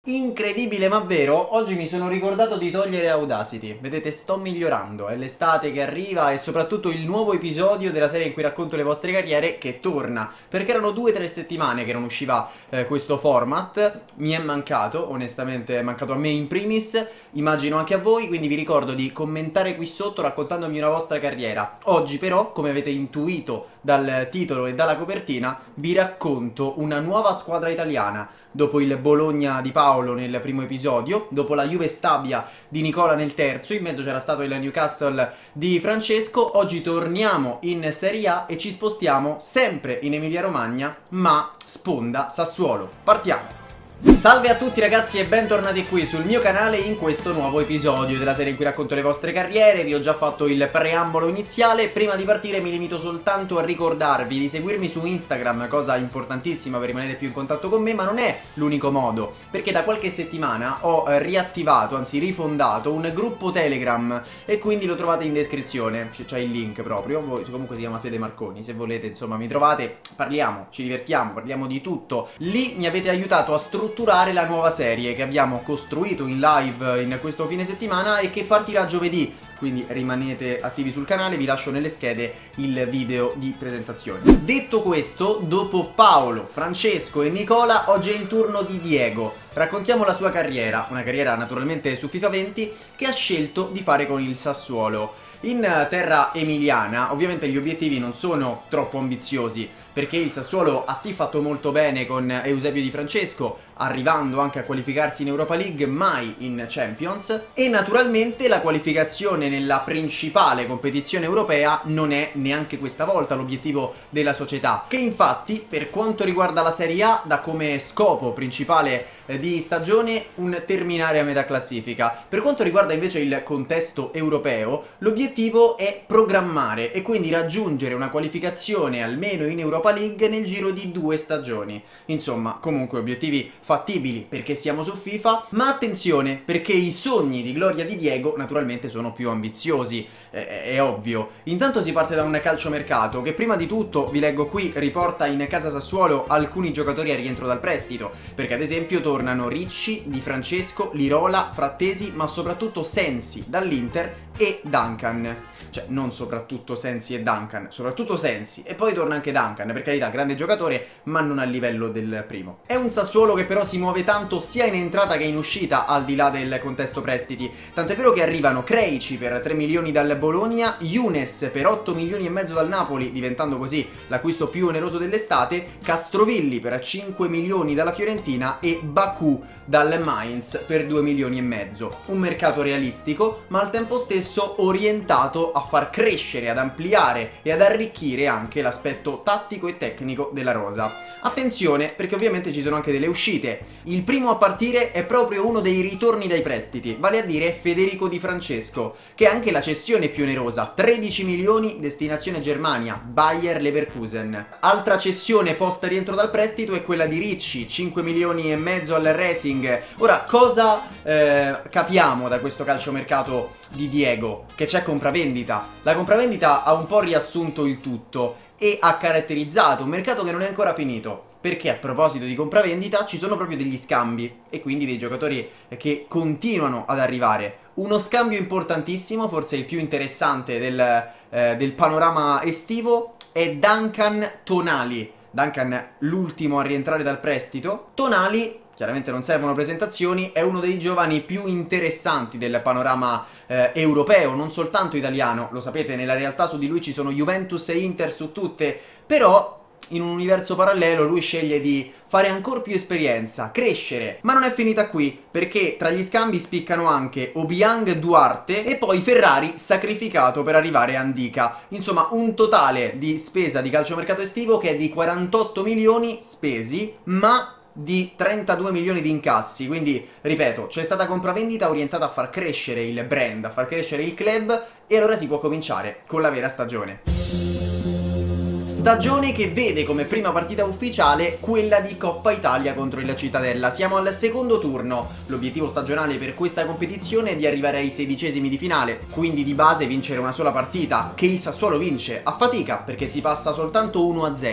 Incredibile ma vero, oggi mi sono ricordato di togliere Audacity. Vedete, sto migliorando, è l'estate che arriva e soprattutto il nuovo episodio della serie in cui racconto le vostre carriere che torna. Perché erano 2 o 3 settimane che non usciva questo format, mi è mancato, onestamente è mancato a me in primis, immagino anche a voi, quindi vi ricordo di commentare qui sotto raccontandomi una vostra carriera. Oggi però, come avete intuito dal titolo e dalla copertina, vi racconto una nuova squadra italiana. Dopo il Bologna di Paolo nel primo episodio, dopo la Juve Stabia di Nicola nel terzo, in mezzo c'era stato il Newcastle di Francesco, oggi torniamo in Serie A e ci spostiamo sempre in Emilia Romagna, ma sponda Sassuolo. Partiamo! Salve a tutti ragazzi e bentornati qui sul mio canale in questo nuovo episodio della serie in cui racconto le vostre carriere. Vi ho già fatto il preambolo iniziale. Prima di partire mi limito soltanto a ricordarvi di seguirmi su Instagram, cosa importantissima per rimanere più in contatto con me, ma non è l'unico modo, perché da qualche settimana ho riattivato, anzi rifondato, un gruppo Telegram e quindi lo trovate in descrizione, c'è il link proprio. Comunque si chiama Fede Marconi, se volete insomma mi trovate, parliamo, ci divertiamo, parliamo di tutto. Lì mi avete aiutato a strutturare la nuova serie che abbiamo costruito in live in questo fine settimana e che partirà giovedì. Quindi rimanete attivi sul canale, vi lascio nelle schede il video di presentazione. Detto questo, dopo Paolo, Francesco e Nicola, oggi è il turno di Diego. Raccontiamo la sua carriera, una carriera naturalmente su FIFA 20 che ha scelto di fare con il Sassuolo. In terra emiliana ovviamente gli obiettivi non sono troppo ambiziosi, perché il Sassuolo ha sì fatto molto bene con Eusebio Di Francesco, arrivando anche a qualificarsi in Europa League, mai in Champions, e naturalmente la qualificazione nella principale competizione europea non è neanche questa volta l'obiettivo della società, che infatti per quanto riguarda la Serie A dà come scopo principale di stagione un terminare a metà classifica. Per quanto riguarda invece il contesto europeo, l'obiettivo è programmare e quindi raggiungere una qualificazione almeno in Europa League nel giro di 2 stagioni. Insomma, comunque obiettivi fattibili perché siamo su FIFA, ma attenzione perché i sogni di gloria di Diego naturalmente sono più ambiziosi, è ovvio. Intanto si parte da un calciomercato che prima di tutto, vi leggo qui, riporta in casa Sassuolo alcuni giocatori a rientro dal prestito, perché ad esempio tornano Ricci, Di Francesco, Lirola, Frattesi, ma soprattutto Sensi dall'Inter e Duncan. Cioè, non soprattutto Sensi e Duncan, soprattutto Sensi. E poi torna anche Duncan, per carità, grande giocatore, ma non a livello del primo. È un Sassuolo che però si muove tanto sia in entrata che in uscita, al di là del contesto prestiti. Tant'è vero che arrivano Krejci per 3 milioni dal Bologna, Younes per 8 milioni e mezzo dal Napoli, diventando così l'acquisto più oneroso dell'estate, Castrovilli per 5 milioni dalla Fiorentina e Baku dal Mainz per 2 milioni e mezzo. Un mercato realistico, ma al tempo stesso orientato a far crescere, ad ampliare e ad arricchire anche l'aspetto tattico e tecnico della rosa. Attenzione, perché ovviamente ci sono anche delle uscite. Il primo a partire è proprio uno dei ritorni dai prestiti, vale a dire Federico Di Francesco, che è anche la cessione più onerosa, 13 milioni destinazione Germania, Bayer Leverkusen. Altra cessione post rientro dal prestito è quella di Ricci, 5 milioni e mezzo al Racing. Ora, cosa capiamo da questo calciomercato di Diego? Che c'è compravendita. La compravendita ha un po' riassunto il tutto e ha caratterizzato un mercato che non è ancora finito, perché a proposito di compravendita ci sono proprio degli scambi e quindi dei giocatori che continuano ad arrivare. Uno scambio importantissimo, forse il più interessante del panorama estivo, è Duncan Tonali. Duncan, l'ultimo a rientrare dal prestito. Tonali, chiaramente non servono presentazioni, è uno dei giovani più interessanti del panorama europeo, non soltanto italiano. Lo sapete, nella realtà su di lui ci sono Juventus e Inter su tutte, però in un universo parallelo lui sceglie di fare ancora più esperienza, crescere. Ma non è finita qui, perché tra gli scambi spiccano anche Obiang Duarte e poi Ferrari sacrificato per arrivare a Ndika. Insomma, un totale di spesa di calciomercato estivo che è di 48 milioni spesi, ma di 32 milioni di incassi. Quindi, ripeto, c'è stata compravendita orientata a far crescere il brand, a far crescere il club, e allora si può cominciare con la vera stagione. Stagione che vede come prima partita ufficiale quella di Coppa Italia contro il Cittadella. Siamo al secondo turno. L'obiettivo stagionale per questa competizione è di arrivare ai 16esimi di finale, quindi di base vincere una sola partita, che il Sassuolo vince a fatica perché si passa soltanto 1-0.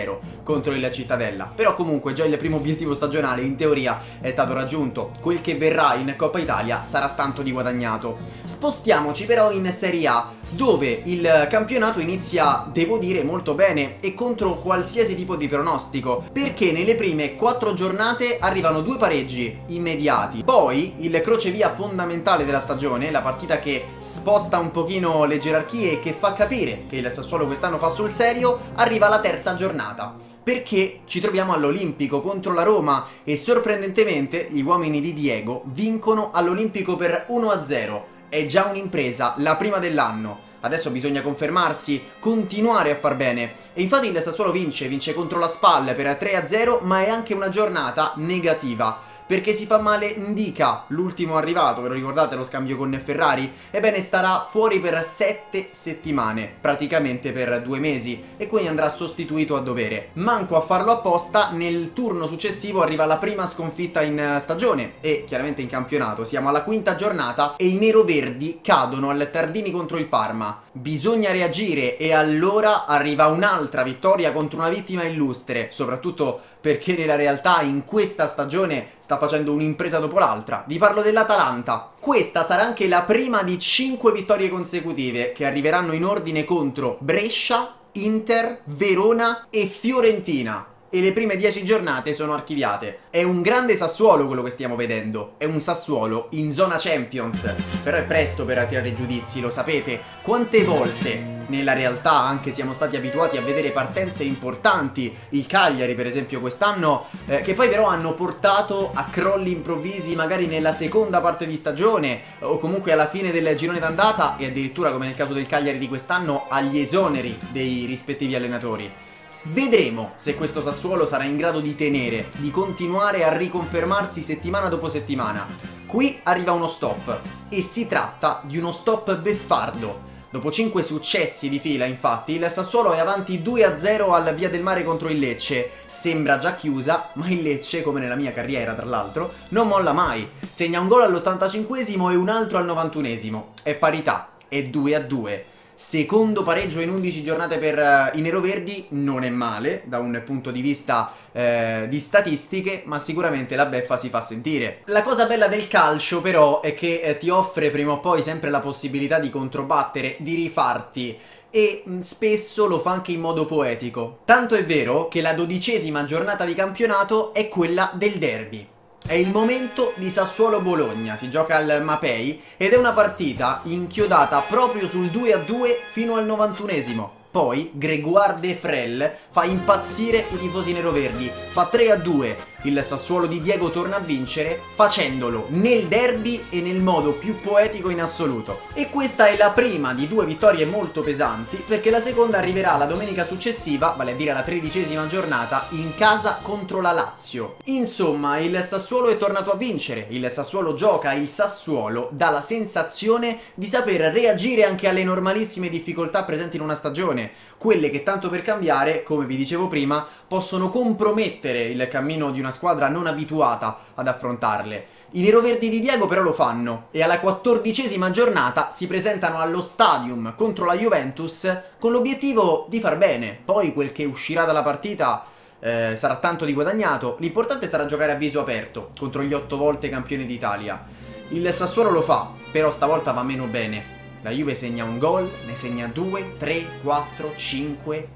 contro il Cittadella. Però comunque già il primo obiettivo stagionale in teoria è stato raggiunto. Quel che verrà in Coppa Italia sarà tanto di guadagnato. Spostiamoci però in Serie A, dove il campionato inizia, devo dire, molto bene e contro qualsiasi tipo di pronostico, perché nelle prime 4 giornate arrivano 2 pareggi immediati. Poi il crocevia fondamentale della stagione, la partita che sposta un pochino le gerarchie e che fa capire che il Sassuolo quest'anno fa sul serio, arriva alla terza giornata, perché ci troviamo all'Olimpico contro la Roma e sorprendentemente gli uomini di Diego vincono all'Olimpico per 1-0. È già un'impresa, la prima dell'anno. Adesso bisogna confermarsi, continuare a far bene. E infatti il Sassuolo vince contro la SPAL per 3-0, ma è anche una giornata negativa, perché si fa male Ndicka, l'ultimo arrivato, ve lo ricordate lo scambio con Ferrari? Ebbene starà fuori per 7 settimane, praticamente per 2 mesi, e quindi andrà sostituito a dovere. Manco a farlo apposta, nel turno successivo arriva la prima sconfitta in stagione e chiaramente in campionato. Siamo alla 5ª giornata e i neroverdi cadono al Tardini contro il Parma. Bisogna reagire e allora arriva un'altra vittoria contro una vittima illustre, soprattutto perché nella realtà in questa stagione sta facendo un'impresa dopo l'altra. Vi parlo dell'Atalanta. Questa sarà anche la prima di 5 vittorie consecutive che arriveranno in ordine contro Brescia, Inter, Verona e Fiorentina. E le prime 10 giornate sono archiviate. È un grande Sassuolo quello che stiamo vedendo. È un Sassuolo in zona Champions. Però è presto per tirare giudizi, lo sapete. Quante volte nella realtà anche siamo stati abituati a vedere partenze importanti, il Cagliari per esempio quest'anno, che poi però hanno portato a crolli improvvisi magari nella seconda parte di stagione o comunque alla fine del girone d'andata, e addirittura, come nel caso del Cagliari di quest'anno, agli esoneri dei rispettivi allenatori. Vedremo se questo Sassuolo sarà in grado di tenere, di continuare a riconfermarsi settimana dopo settimana. Qui arriva uno stop, e si tratta di uno stop beffardo. Dopo 5 successi di fila, infatti, il Sassuolo è avanti 2-0 al Via del Mare contro il Lecce. Sembra già chiusa, ma il Lecce, come nella mia carriera tra l'altro, non molla mai. Segna un gol all'85esimo e un altro al 91esimo. È parità, è 2-2. Secondo pareggio in 11 giornate per i neroverdi, non è male da un punto di vista di statistiche, ma sicuramente la beffa si fa sentire. La cosa bella del calcio però è che ti offre prima o poi sempre la possibilità di controbattere, di rifarti, e spesso lo fa anche in modo poetico. Tanto è vero che la 12ª giornata di campionato è quella del derby. È il momento di Sassuolo-Bologna, si gioca al Mapei ed è una partita inchiodata proprio sul 2-2 fino al 91esimo. Poi Grégoire de Frel fa impazzire i tifosi neroverdi, fa 3-2, il Sassuolo di Diego torna a vincere facendolo nel derby e nel modo più poetico in assoluto. E questa è la prima di 2 vittorie molto pesanti, perché la seconda arriverà la domenica successiva, vale a dire la 13ª giornata, in casa contro la Lazio. Insomma, il Sassuolo è tornato a vincere, il Sassuolo gioca, il Sassuolo dà la sensazione di saper reagire anche alle normalissime difficoltà presenti in una stagione, quelle che tanto per cambiare, come vi dicevo prima, possono compromettere il cammino di una squadra non abituata ad affrontarle. I neroverdi di Diego però lo fanno e alla 14ª giornata si presentano allo Stadium contro la Juventus con l'obiettivo di far bene. Poi quel che uscirà dalla partita sarà tanto di guadagnato. L'importante sarà giocare a viso aperto contro gli 8 volte campioni d'Italia. Il Sassuolo lo fa, però stavolta va meno bene. La Juve segna un gol, ne segna 2, 3, 4, 5,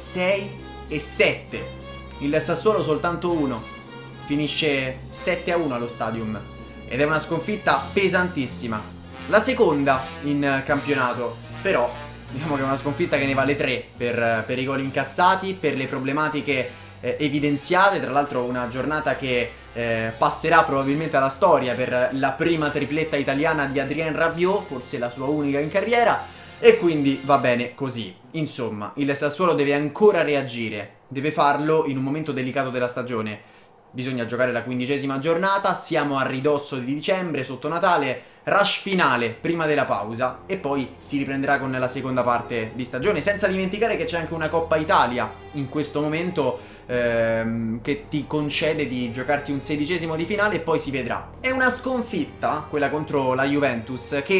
6 e 7. Il Sassuolo soltanto 1. Finisce 7-1 allo Stadium. Ed è una sconfitta pesantissima. La seconda in campionato, però, diciamo che è una sconfitta che ne vale 3 per i gol incassati, per le problematiche evidenziate. Tra l'altro una giornata che passerà probabilmente alla storia per la prima tripletta italiana di Adrien Rabiot, forse la sua unica in carriera, e quindi va bene così. Insomma, il Sassuolo deve ancora reagire, deve farlo in un momento delicato della stagione. Bisogna giocare la 15ª giornata, siamo a ridosso di dicembre, sotto Natale, rush finale prima della pausa e poi si riprenderà con la seconda parte di stagione, senza dimenticare che c'è anche una Coppa Italia in questo momento che ti concede di giocarti un 16esimo di finale e poi si vedrà. È una sconfitta, quella contro la Juventus, che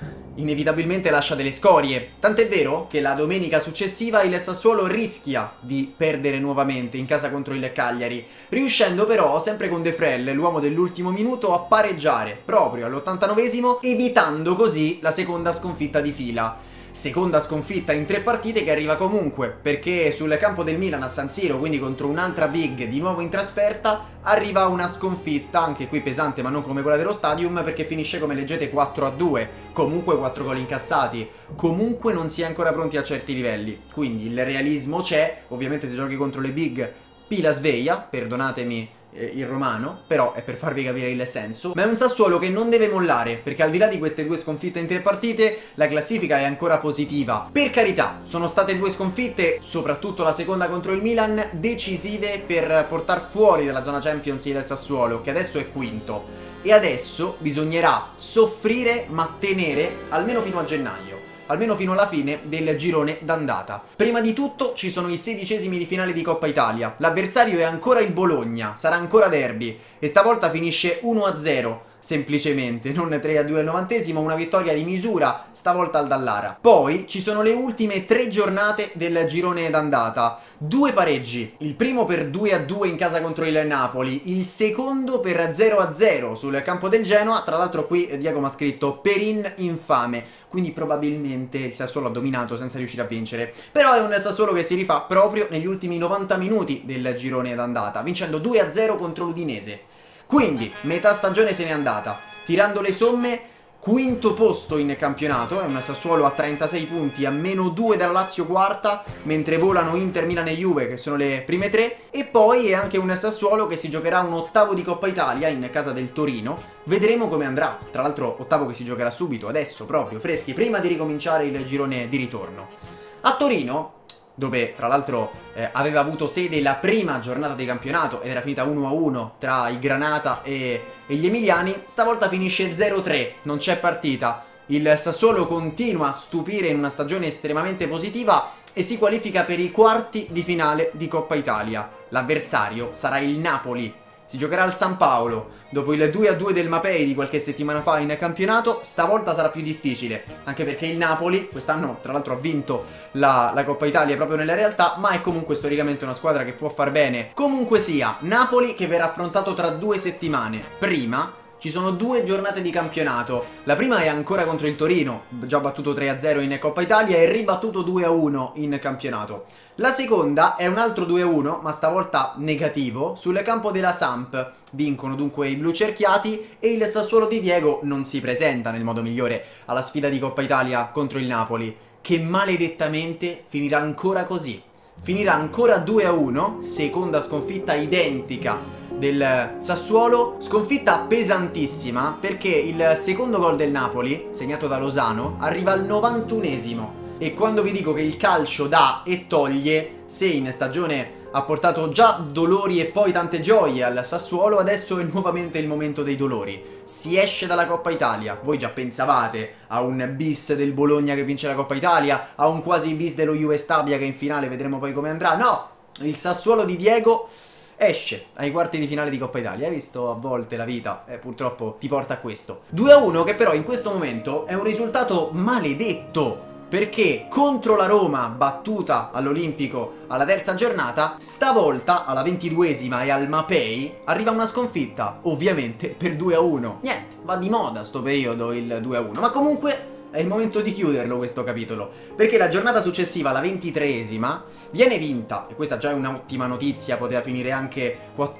inevitabilmente lascia delle scorie. Tant'è vero che la domenica successiva il Sassuolo rischia di perdere nuovamente in casa contro il Cagliari, riuscendo però, sempre con De Frel, l'uomo dell'ultimo minuto, a pareggiare proprio all'89esimo, evitando così la seconda sconfitta di fila. Seconda sconfitta in 3 partite che arriva comunque, perché sul campo del Milan a San Siro, quindi contro un'altra big di nuovo in trasferta, arriva una sconfitta, anche qui pesante ma non come quella dello Stadium, perché finisce come leggete 4-2, comunque 4 gol incassati, comunque non si è ancora pronti a certi livelli, quindi il realismo c'è, ovviamente se giochi contro le big pila sveglia, perdonatemi il romano, però è per farvi capire il senso. Ma è un Sassuolo che non deve mollare, perché al di là di queste 2 sconfitte in 3 partite la classifica è ancora positiva. Per carità, sono state 2 sconfitte, soprattutto la seconda contro il Milan, decisive per portare fuori dalla zona Champions il Sassuolo, che adesso è quinto, e adesso bisognerà soffrire ma tenere almeno fino a gennaio, almeno fino alla fine del girone d'andata. Prima di tutto ci sono i 16esimi di finale di Coppa Italia. L'avversario è ancora il Bologna, sarà ancora derby e stavolta finisce 1-0. Semplicemente, non 3-2 al 90esimo, una vittoria di misura, stavolta al Dallara. Poi ci sono le ultime 3 giornate del girone d'andata. 2 pareggi, il primo per 2-2 in casa contro il Napoli, il secondo per 0-0 sul campo del Genoa. Tra l'altro qui Diego mi ha scritto Perin infame, quindi probabilmente il Sassuolo ha dominato senza riuscire a vincere. Però è un Sassuolo che si rifà proprio negli ultimi 90 minuti del girone d'andata, vincendo 2-0 contro l'Udinese. Quindi, metà stagione se n'è andata. Tirando le somme, quinto posto in campionato, è un Sassuolo a 36 punti, a meno 2 dalla Lazio quarta, mentre volano Inter, Milan e Juve, che sono le prime 3. E poi è anche un Sassuolo che si giocherà un ottavo di Coppa Italia in casa del Torino. Vedremo come andrà. Tra l'altro, ottavo che si giocherà subito, adesso, proprio, freschi, prima di ricominciare il girone di ritorno. A Torino, dove tra l'altro aveva avuto sede la prima giornata di campionato ed era finita 1-1 tra i Granata e gli Emiliani, stavolta finisce 0-3, non c'è partita. Il Sassuolo continua a stupire in una stagione estremamente positiva e si qualifica per i quarti di finale di Coppa Italia. L'avversario sarà il Napoli. Si giocherà al San Paolo. Dopo il 2-2 del Mapei di qualche settimana fa in campionato, stavolta sarà più difficile, anche perché il Napoli quest'anno tra l'altro ha vinto la Coppa Italia proprio nella realtà, ma è comunque storicamente una squadra che può far bene. Comunque sia, Napoli che verrà affrontato tra 2 settimane. Prima ci sono 2 giornate di campionato. La prima è ancora contro il Torino, già battuto 3-0 in Coppa Italia e ribattuto 2-1 in campionato. La seconda è un altro 2-1, ma stavolta negativo, sul campo della Samp. Vincono dunque i blucerchiati e il Sassuolo di Diego non si presenta nel modo migliore alla sfida di Coppa Italia contro il Napoli, che maledettamente finirà ancora così. Finirà ancora 2-1, seconda sconfitta identica del Sassuolo, sconfitta pesantissima perché il secondo gol del Napoli, segnato da Lozano, arriva al 91esimo. E quando vi dico che il calcio dà e toglie, se in stagione ha portato già dolori e poi tante gioie al Sassuolo, adesso è nuovamente il momento dei dolori. Si esce dalla Coppa Italia. Voi già pensavate a un bis del Bologna che vince la Coppa Italia, a un quasi bis dello Juve Stabia che in finale vedremo poi come andrà. No, il Sassuolo di Diego esce ai quarti di finale di Coppa Italia. Hai visto, a volte la vita purtroppo ti porta a questo. 2-1 che però in questo momento è un risultato maledetto, perché contro la Roma, battuta all'Olimpico alla terza giornata, stavolta alla 22esima e al Mapei arriva una sconfitta, ovviamente per 2-1. Niente, va di moda sto periodo il 2-1, ma comunque è il momento di chiuderlo questo capitolo, perché la giornata successiva, la 23esima, viene vinta, e questa già è un'ottima notizia, poteva finire anche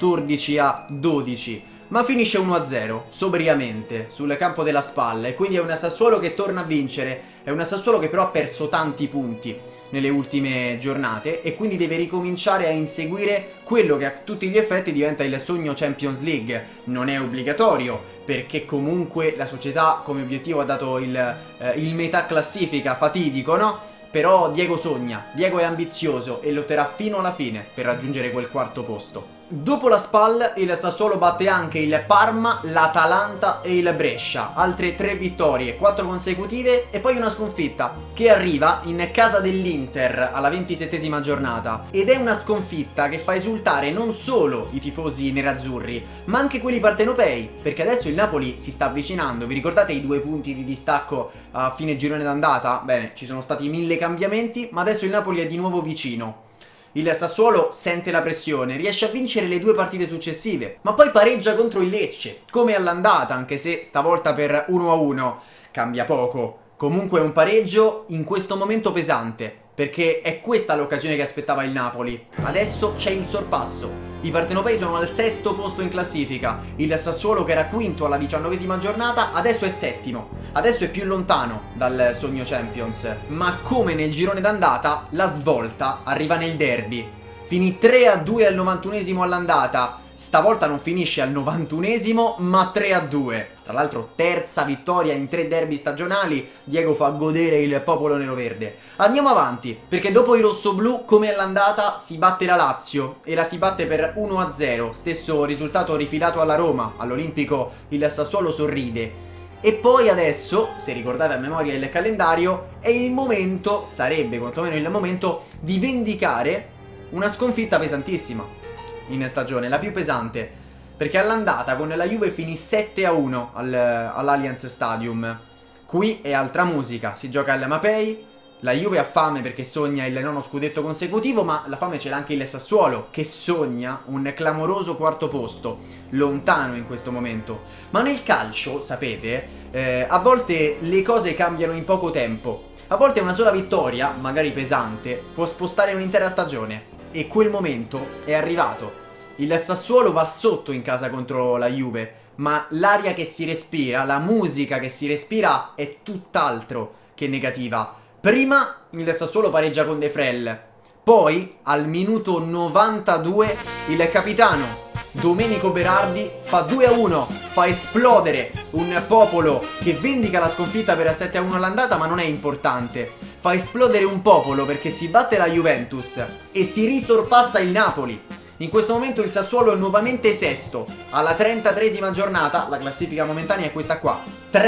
14-12, ma finisce 1-0, sobriamente, sul campo della Spalla, e quindi è un Sassuolo che torna a vincere, è un Sassuolo che però ha perso tanti punti nelle ultime giornate, e quindi deve ricominciare a inseguire quello che a tutti gli effetti diventa il sogno Champions League. Non è obbligatorio, perché comunque la società come obiettivo ha dato il metà classifica fatidico, no? Però Diego sogna, Diego è ambizioso e lotterà fino alla fine per raggiungere quel quarto posto. Dopo la SPAL il Sassuolo batte anche il Parma, l'Atalanta e il Brescia. Altre 3 vittorie, 4 consecutive e poi una sconfitta che arriva in casa dell'Inter alla 27esima giornata. Ed è una sconfitta che fa esultare non solo i tifosi nerazzurri ma anche quelli partenopei, perché adesso il Napoli si sta avvicinando. Vi ricordate i 2 punti di distacco a fine girone d'andata? Bene, ci sono stati 1000 cambiamenti ma adesso il Napoli è di nuovo vicino. Il Sassuolo sente la pressione, riesce a vincere le 2 partite successive, ma poi pareggia contro il Lecce, come all'andata, anche se stavolta per 1-1. Cambia poco. Comunque è un pareggio in questo momento pesante, perché è questa l'occasione che aspettava il Napoli. Adesso c'è il sorpasso. I partenopei sono al 6° posto in classifica. Il Sassuolo, che era quinto alla 19esima giornata, adesso è 7º. Adesso è più lontano dal sogno Champions. Ma come nel girone d'andata, la svolta arriva nel derby. Finì 3-2 al 91esimo all'andata. Stavolta non finisce al 91esimo, ma 3-2. Tra l'altro terza vittoria in 3 derby stagionali. Diego fa godere il popolo neroverde. Andiamo avanti, perché dopo i rossoblù, come all'andata, si batte la Lazio e la si batte per 1-0. Stesso risultato rifilato alla Roma. All'Olimpico il Sassuolo sorride. E poi adesso, se ricordate a memoria il calendario, è il momento, sarebbe quantomeno il momento, di vendicare una sconfitta pesantissima in stagione, la più pesante, perché all'andata con la Juve finì 7-1 all'Allianz Stadium. Qui è altra musica, si gioca al Mapei, la Juve ha fame perché sogna il 9° scudetto consecutivo, ma la fame ce l'ha anche il Sassuolo, che sogna un clamoroso 4° posto, lontano in questo momento. Ma nel calcio, sapete, a volte le cose cambiano in poco tempo. A volte una sola vittoria, magari pesante, può spostare un'intera stagione. E quel momento è arrivato. Il Sassuolo va sotto in casa contro la Juve, ma l'aria che si respira, la musica che si respira è tutt'altro che negativa. Prima il Sassuolo pareggia con De Frel, poi al minuto 92 il capitano Domenico Berardi fa 2-1, fa esplodere un popolo che vendica la sconfitta per 7-1 all'andata, ma non è importante. Fa esplodere un popolo perché si batte la Juventus e si risorpassa il Napoli. In questo momento il Sassuolo è nuovamente 6º, alla 33esima giornata, la classifica momentanea è questa qua.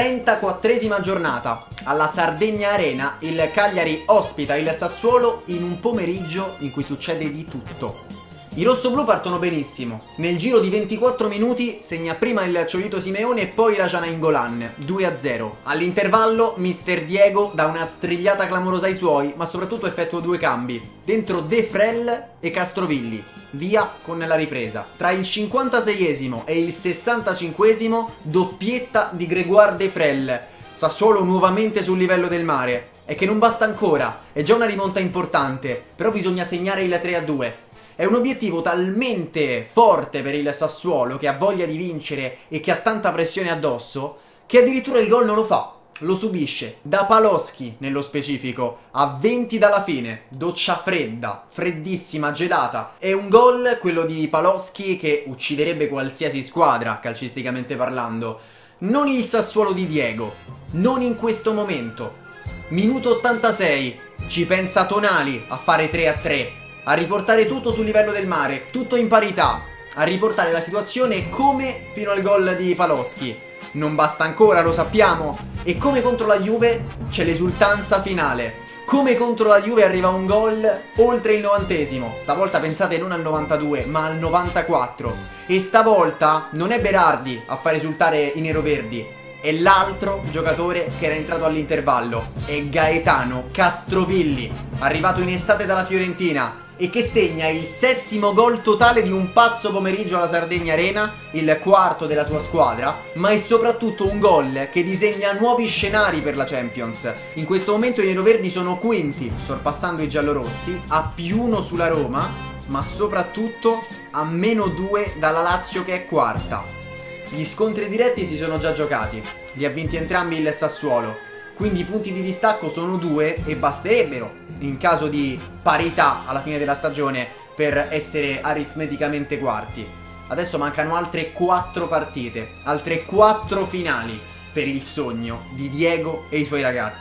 34esima giornata, alla Sardegna Arena, il Cagliari ospita il Sassuolo in un pomeriggio in cui succede di tutto. I rossoblù partono benissimo. Nel giro di 24 minuti segna prima il Ciolito Simeone e poi Raja Nainggolan, 2-0. All'intervallo Mister Diego dà una strigliata clamorosa ai suoi, ma soprattutto effettua 2 cambi. Dentro De Frel e Castrovilli. Via con la ripresa. Tra il 56esimo e il 65esimo doppietta di Grégoire De Frel. Sassuolo nuovamente sul livello del mare. E che non basta ancora, è già una rimonta importante, però bisogna segnare il 3-2. È un obiettivo talmente forte per il Sassuolo, che ha voglia di vincere e che ha tanta pressione addosso, che addirittura il gol non lo fa, lo subisce, da Paloschi nello specifico, a 20 dalla fine, doccia fredda, freddissima, gelata. È un gol, quello di Paloschi, che ucciderebbe qualsiasi squadra, calcisticamente parlando. Non il Sassuolo di Diego, non in questo momento. Minuto 86, ci pensa Tonali a fare 3-3. A riportare tutto sul livello del mare, tutto in parità, a riportare la situazione come fino al gol di Paloschi. Non basta ancora, lo sappiamo, e come contro la Juve c'è l'esultanza finale. Come contro la Juve arriva un gol oltre il 90esimo, stavolta pensate non al 92 ma al 94, e stavolta non è Berardi a far esultare i neroverdi, è l'altro giocatore che era entrato all'intervallo, è Gaetano Castrovilli, arrivato in estate dalla Fiorentina e che segna il 7° gol totale di un pazzo pomeriggio alla Sardegna Arena, il 4° della sua squadra, ma è soprattutto un gol che disegna nuovi scenari per la Champions. In questo momento i neroverdi sono quinti, sorpassando i giallorossi, a +1 sulla Roma, ma soprattutto a -2 dalla Lazio che è quarta. Gli scontri diretti si sono già giocati, li ha vinti entrambi il Sassuolo, quindi i punti di distacco sono 2 e basterebbero, in caso di parità alla fine della stagione, per essere aritmeticamente quarti. Adesso mancano altre 4 partite, altre 4 finali per il sogno di Diego e i suoi ragazzi.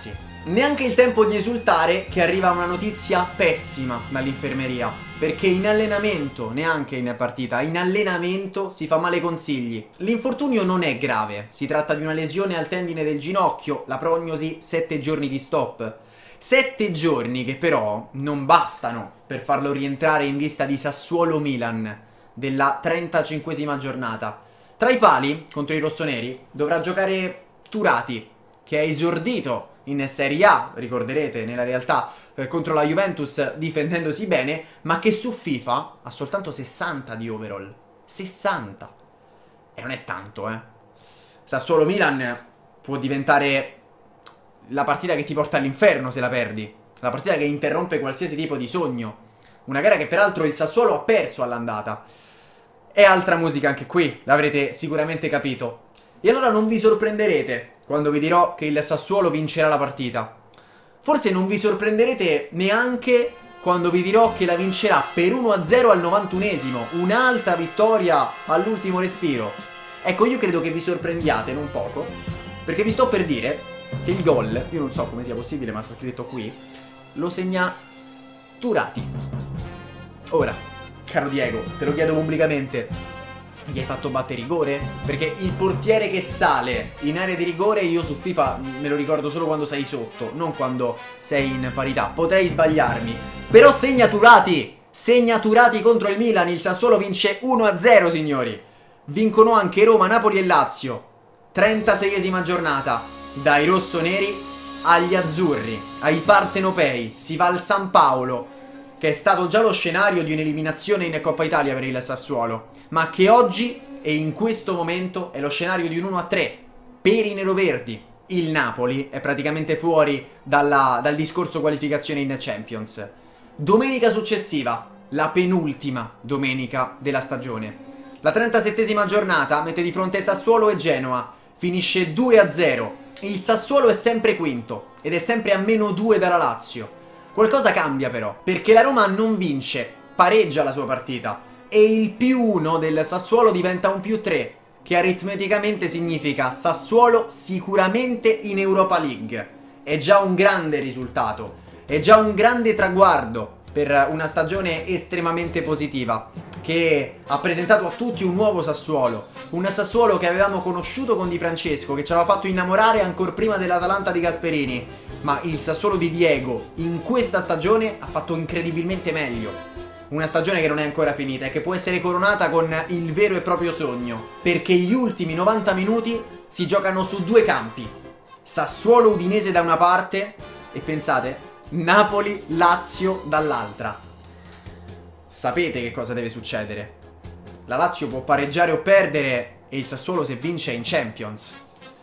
Neanche il tempo di esultare che arriva una notizia pessima dall'infermeria. Perché in allenamento, neanche in partita, in allenamento si fa male ai consigli. L'infortunio non è grave, si tratta di una lesione al tendine del ginocchio, la prognosi 7 giorni di stop. 7 giorni che però non bastano per farlo rientrare in vista di Sassuolo-Milan della 35esima giornata. Tra i pali, contro i rossoneri, dovrà giocare Turati, che è esordito in Serie A, ricorderete, nella realtà contro la Juventus difendendosi bene, ma che su FIFA ha soltanto 60 di overall. 60! E non è tanto, Sassuolo-Milan può diventare la partita che ti porta all'inferno se la perdi. La partita che interrompe qualsiasi tipo di sogno. Una gara che peraltro il Sassuolo ha perso all'andata. E altra musica anche qui, l'avrete sicuramente capito. E allora non vi sorprenderete quando vi dirò che il Sassuolo vincerà la partita. Forse non vi sorprenderete neanche quando vi dirò che la vincerà per 1-0 al 91esimo. Un'altra vittoria all'ultimo respiro. Ecco, io credo che vi sorprendiate non poco, perché vi sto per dire che il gol, io non so come sia possibile ma sta scritto qui, lo segna Turati. Ora, caro Diego, te lo chiedo pubblicamente, gli hai fatto battere rigore? Perché il portiere che sale in area di rigore io su FIFA me lo ricordo solo quando sei sotto, non quando sei in parità. Potrei sbagliarmi, però segna Turati! Segna Turati contro il Milan, il Sassuolo vince 1-0 signori. Vincono anche Roma, Napoli e Lazio. 36esima giornata. Dai rossoneri agli azzurri, ai partenopei, si va al San Paolo, che è stato già lo scenario di un'eliminazione in Coppa Italia per il Sassuolo, ma che oggi e in questo momento è lo scenario di un 1-3 per i neroverdi. Il Napoli è praticamente fuori dal discorso qualificazione in Champions. Domenica successiva, la penultima domenica della stagione. La 37esima giornata mette di fronte Sassuolo e Genoa, finisce 2-0. Il Sassuolo è sempre quinto ed è sempre a -2 dalla Lazio. Qualcosa cambia però, perché la Roma non vince, pareggia la sua partita e il +1 del Sassuolo diventa un +3, che aritmeticamente significa Sassuolo sicuramente in Europa League. È già un grande risultato, è già un grande traguardo per una stagione estremamente positiva, che ha presentato a tutti un nuovo Sassuolo. Un Sassuolo che avevamo conosciuto con Di Francesco, che ci aveva fatto innamorare ancora prima dell'Atalanta di Gasperini. Ma il Sassuolo di Diego in questa stagione ha fatto incredibilmente meglio. Una stagione che non è ancora finita e che può essere coronata con il vero e proprio sogno, perché gli ultimi 90 minuti si giocano su due campi. Sassuolo-Udinese da una parte e pensate, Napoli-Lazio dall'altra. Sapete che cosa deve succedere? La Lazio può pareggiare o perdere e il Sassuolo se vince è in Champions.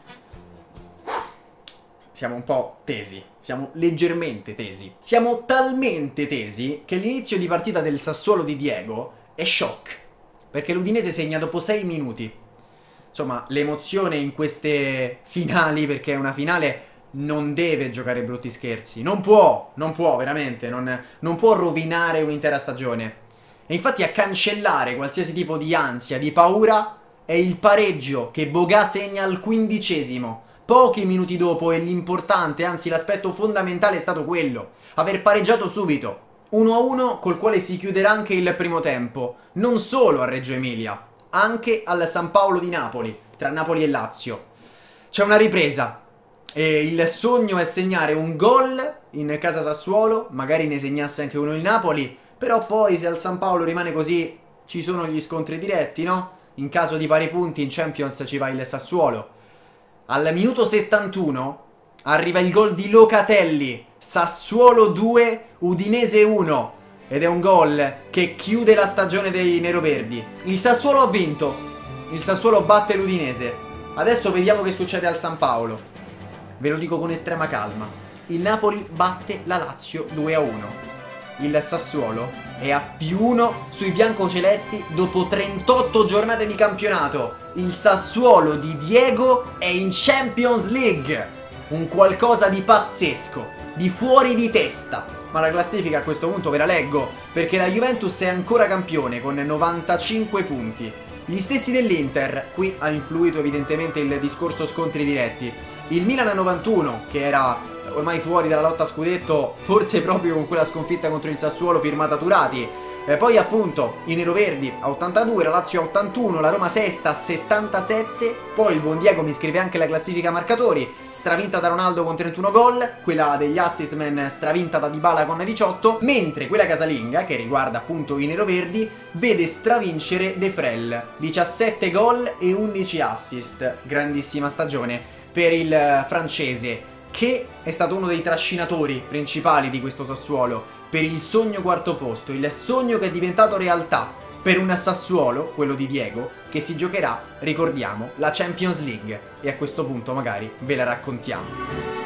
Siamo un po' tesi, siamo leggermente tesi. Siamo talmente tesi che l'inizio di partita del Sassuolo di Diego è shock, perché l'Udinese segna dopo 6 minuti. Insomma, l'emozione in queste finali, perché è una finale, non deve giocare brutti scherzi. Non può, veramente, non può rovinare un'intera stagione. E infatti a cancellare qualsiasi tipo di ansia, di paura, è il pareggio che Boga segna al 15esimo. Pochi minuti dopo, e l'importante, anzi l'aspetto fondamentale è stato quello, aver pareggiato subito. 1-1 col quale si chiuderà anche il primo tempo, non solo a Reggio Emilia, anche al San Paolo di Napoli, tra Napoli e Lazio. C'è una ripresa e il sogno è segnare un gol in casa Sassuolo, magari ne segnasse anche uno il Napoli, però poi se al San Paolo rimane così ci sono gli scontri diretti, no? In caso di pari punti in Champions ci va il Sassuolo. Al minuto 71 arriva il gol di Locatelli, Sassuolo 2, Udinese 1, ed è un gol che chiude la stagione dei neroverdi. Il Sassuolo ha vinto, il Sassuolo batte l'Udinese. Adesso vediamo che succede al San Paolo. Ve lo dico con estrema calma. Il Napoli batte la Lazio 2-1. Il Sassuolo è a +1 sui biancocelesti dopo 38 giornate di campionato. Il Sassuolo di Diego è in Champions League. Un qualcosa di pazzesco, di fuori di testa. Ma la classifica a questo punto ve la leggo, perché la Juventus è ancora campione con 95 punti. Gli stessi dell'Inter, qui ha influito evidentemente il discorso scontri diretti. Il Milan a 91, che era ormai fuori dalla lotta a scudetto, forse proprio con quella sconfitta contro il Sassuolo firmata Turati. Poi appunto i neroverdi a 82, la Lazio a 81, la Roma sesta a 77, poi il buon Diego mi scrive anche la classifica marcatori, stravinta da Ronaldo con 31 gol, quella degli assist man stravinta da Dybala con 18, mentre quella casalinga, che riguarda appunto i neroverdi, vede stravincere De Frel, 17 gol e 11 assist, grandissima stagione per il francese, che è stato uno dei trascinatori principali di questo Sassuolo per il sogno quarto posto, il sogno che è diventato realtà per un Sassuolo, quello di Diego, che si giocherà, ricordiamo, la Champions League, e a questo punto magari ve la raccontiamo.